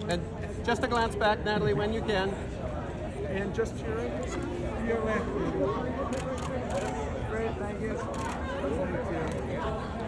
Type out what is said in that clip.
And just a glance back, Natalie, when you can. And just to your right, to your left. Great, thank you.